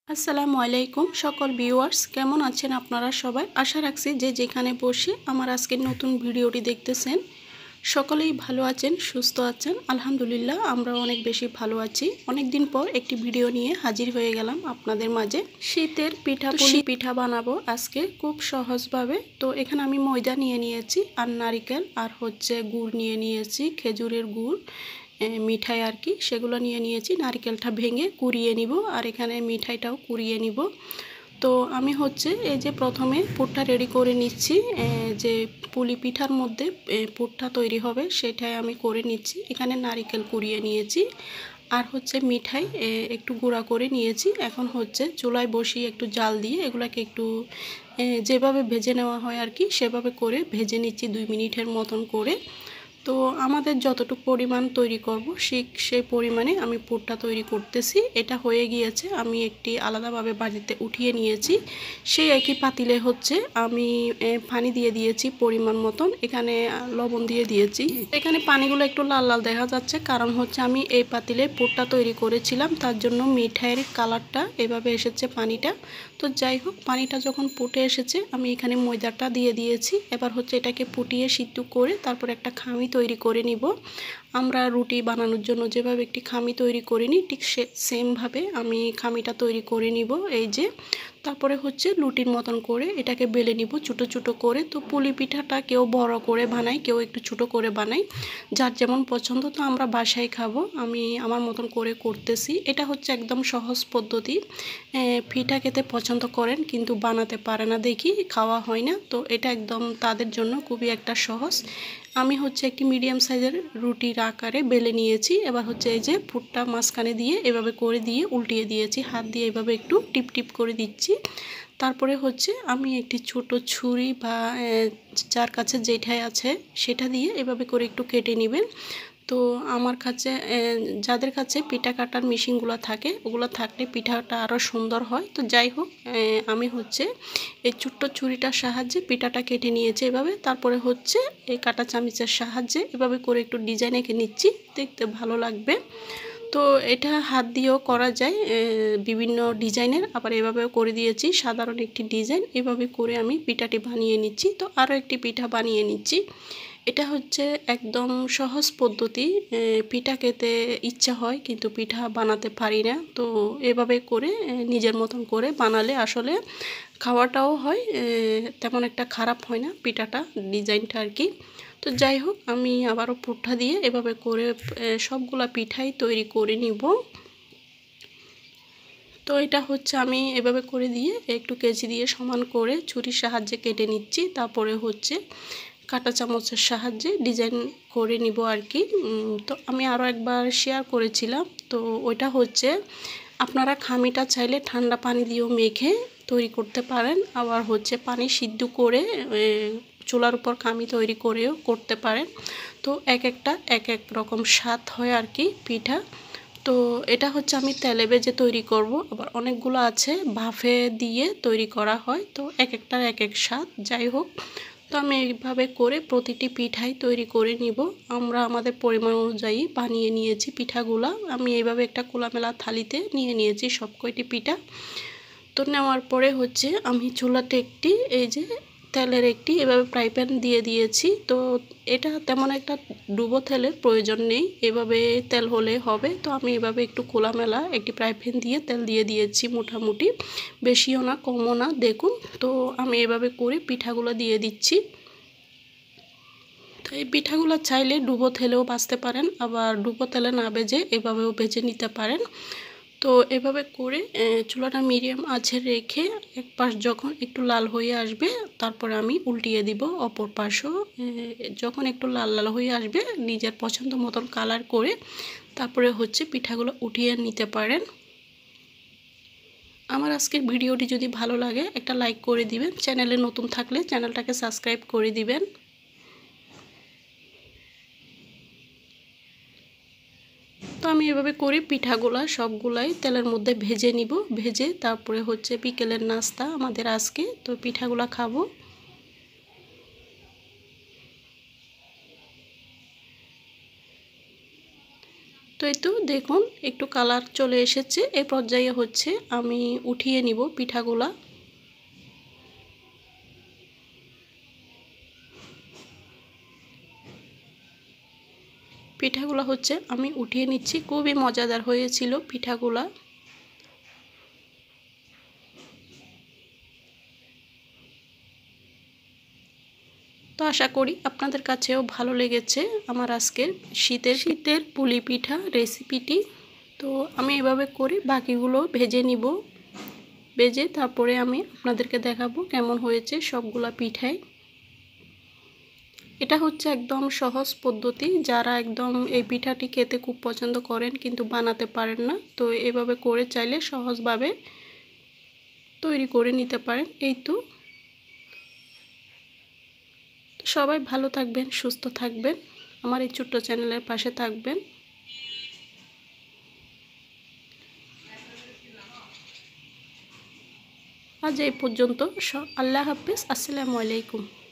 আসসালামু আলাইকুম সকল ভিউয়ার্স, কেমন আছেন আপনারা সবাই? আশা রাখছি যে যেখানে বসে আমার আজকের নতুন ভিডিওটি দেখতেছেন সকলেই ভালো আছেন, সুস্থ আছেন। আলহামদুলিল্লাহ আমরা অনেক বেশি ভালো আছি। অনেক দিন পর একটি ভিডিও নিয়ে হাজির হয়ে গেলাম আপনাদের মাঝে। শীতের পিঠা বানাবো আজকে খুব সহজভাবে। তো এখানে আমি ময়দা নিয়ে নিয়েছি আর নারিকেল আর গুড় নিয়ে নিয়েছি, খেজুরের গুড়, মিঠাই আর কি, সেগুলো নিয়ে নিয়েছি। নারকেলটা ভেঙে কুড়িয়ে নিব আর এখানে মিঠাইটাও কুড়িয়ে নিব। তো আমি এই যে প্রথমে পুরটা রেডি করে নিচ্ছি। যে পুলি পিঠার মধ্যে পুরটা তৈরি হবে সেটাই আমি করে নিচ্ছি। এখানে নারকেল কুড়িয়ে নিয়েছি আর মিঠাই একটু গুঁড়া করে নিয়েছি। এখন চুলায় বসিয়ে একটু জাল দিয়ে এগুলাকে একটু যেভাবে ভেজে নেওয়া হয় আর কি, সেভাবে করে ভেজে নিচ্ছি 2 মিনিটের মতন করে। তো আমাদের যতটুকু পরিমাণ তৈরি করব সেই পরিমাণে আমি পুরটা তৈরি করতেছি। এটা হয়ে গিয়েছে, আমি একটি আলাদাভাবে বাটিতে উঠিয়ে নিয়েছি। সেই একই পাতিলে আমি পানি দিয়ে দিয়েছি পরিমাণ মতন, এখানে লবণ দিয়ে দিয়েছি। এখানে পানিগুলো একটু লাল লাল দেখা যাচ্ছে, কারণ আমি এই পাতিলে পুরটা তৈরি করেছিলাম, তার জন্য মিঠাইয়ের কালারটা এভাবে এসেছে পানিটা। তো যাই হোক, পানিটা যখন ফুটে এসেছে আমি এখানে ময়দাটা দিয়ে দিয়েছি। এবার এটাকে ফুটিয়ে সিদ্ধ করে তারপর একটা খামি তৈরি করে নিব। আমরা রুটি বানানোর জন্য যেভাবে একটি খামি তৈরি করে নিই, ঠিক সেমভাবে আমি খামিটা তৈরি করে নিব। এই যে তারপরে লুটির মতন করে এটাকে বেলে নিব ছোটো ছোটো করে। তো পুলি পিঠাটা কেউ বড় করে বানায়, কেউ একটু ছোটো করে বানায়, যার যেমন পছন্দ। তো আমরা বাসায় খাবো, আমি আমার মতন করে করতেছি। এটা একদম সহজ পদ্ধতি। পিঠা খেতে পছন্দ করেন কিন্তু বানাতে পারে না দেখি, খাওয়া হয় না, তো এটা একদম তাদের জন্য খুবই একটা সহজ। আমি একটি মিডিয়াম সাইজের রুটির আকারে বেলে নিয়েছি। এবার এই যে পুরটা মাঝখানে দিয়ে এভাবে করে দিয়ে উল্টিয়ে দিয়েছি, হাত দিয়ে এভাবে একটু টিপ টিপ করে দিচ্ছি। তারপরে আমি একটি ছোট ছুরি বা যার কাছে যেটাই আছে সেটা দিয়ে এভাবে করে একটু কেটে নেবেন। তো আমার কাছে যাদের কাছে পিঠা কাটার মেশিনগুলো থাকে, ওগুলো থাকলে পিঠাটা আরও সুন্দর হয়। তো যাই হোক, আমি এই ছোট্ট ছুরিটার সাহায্যে পিঠাটা কেটে নিয়েছি এভাবে। তারপরে এই কাঁটা চামচের সাহায্যে এভাবে করে একটু ডিজাইন এঁকে নিচ্ছি, দেখতে ভালো লাগবে। তো এটা হাত দিয়েও করা যায় বিভিন্ন ডিজাইনের, আবার এভাবেও করে দিয়েছি সাধারণ একটি ডিজাইন। এভাবে করে আমি পিঠাটি বানিয়ে নিচ্ছি। তো আরও একটি পিঠা বানিয়ে নিচ্ছি। এটা একদম সহজ পদ্ধতি। পিঠা খেতে ইচ্ছা হয় কিন্তু পিঠা বানাতে পারি না। তো এভাবে করে নিজের মতন করে বানালে আসলে খাওয়াটাও হয়, তেমন একটা খারাপ হয় না পিঠাটা, ডিজাইনটা আর কি। তো যাই হোক, আমি আবারও পুরটা দিয়ে এভাবে করে সবগুলা পিঠাই তৈরি করে নিব। তো এটা আমি এভাবে করে দিয়ে একটু কেচি দিয়ে সমান করে ছুরির সাহায্যে কেটে নিচ্ছি। তারপরে কাঁটা চামচের সাহায্যে ডিজাইন করে নিব আর কি। তো আমি আরও একবার শেয়ার করেছিলাম, তো ওইটা আপনারা খামিটা চাইলে ঠান্ডা পানি দিয়েও মেখে তৈরি করতে পারেন, আবার পানি সিদ্ধ করে চুলার উপর খামি তৈরি করেও করতে পারেন। তো এক একটা এক এক রকম স্বাদ হয় আর কি পিঠা। তো এটা আমি তেলে ভেজে তৈরি করব, আবার অনেকগুলো আছে ভাপে দিয়ে তৈরি করা হয়। তো এক একটার এক এক স্বাদ। যাই হোক, তো আমি এইভাবে করে প্রতিটি পিঠাই তৈরি করে নিব। আমরা আমাদের পরিমাণ অনুযায়ী বানিয়ে নিয়েছি পিঠাগুলা। আমি এইভাবে একটা খোলামেলা থালিতে নিয়ে নিয়েছি সব কয়টি পিঠা। তো নেওয়ার পরে আমি চুলাতে একটি এই যে তেলের একটি এভাবে ফ্রাই প্যান দিয়ে দিয়েছি। তো এটা তেমন একটা ডুবো তেলের প্রয়োজন নেই, এভাবে তেল হলে হবে। তো আমি এভাবে একটু খোলামেলা একটি ফ্রাই প্যান দিয়ে তেল দিয়ে দিয়েছি, মোটামুটি বেশিও না কমও না, দেখুন। তো আমি এভাবে করে পিঠাগুলো দিয়ে দিচ্ছি। তো এই পিঠাগুলো চাইলে ডুবো তেলেও ভাজতে পারেন, আবার ডুবো তেলে না ভেজে এভাবেও ভেজে নিতে পারেন। তো এভাবে করে চুলাটা মিডিয়াম আঁচে রেখে এক পাশ যখন একটু লাল হয়ে আসবে তারপরে আমি উল্টিয়ে দিব অপর পাশও। যখন একটু লাল লাল হয়ে আসবে নিজের পছন্দ মতন কালার করে তারপরে পিঠাগুলো উঠিয়ে নিতে পারেন। আমার আজকের ভিডিওটি যদি ভালো লাগে একটা লাইক করে দিবেন, চ্যানেলে নতুন থাকলে চ্যানেলটাকে সাবস্ক্রাইব করে দিবেন। তো আমি এভাবে করে পিঠাগুলা সবগুলাই তেলের মধ্যে ভেজে নিব, ভেজে তারপরে বিকেলের নাস্তা আমাদের আজকে। তো পিঠাগুলা খাবো। তো এই তো দেখুন একটু কালার চলে এসেছে। এই পর্যায়ে হচ্ছে আমি উঠিয়ে নিব পিঠাগুলা। পিঠাগুলা হচ্ছে আমি উঠিয়ে নিচ্ছি। খুবই মজাদার হয়েছিল পিঠাগুলা। তো আশা করি আপনাদের কাছেও ভালো লেগেছে আমার আজকের শীতের পুলি পিঠা রেসিপিটি। তো আমি এভাবে করে বাকিগুলো ভেজে নিব। ভেজে তারপরে আমি আপনাদেরকে দেখাবো কেমন হয়েছে সবগুলা পিঠাই। এটা হচ্ছে একদম সহজ পদ্ধতি। যারা একদম এই পিঠাটি খেতে খুব পছন্দ করেন কিন্তু বানাতে পারেন না, তো এভাবে করে চাইলে সহজভাবে তৈরি করে নিতে পারেন। এই তো সবাই ভালো থাকবেন, সুস্থ থাকবেন, আমার এই ছোট্ট চ্যানেলের পাশে থাকবেন। আজ এই পর্যন্ত। আল্লাহ হাফেজ, আসসালামু আলাইকুম।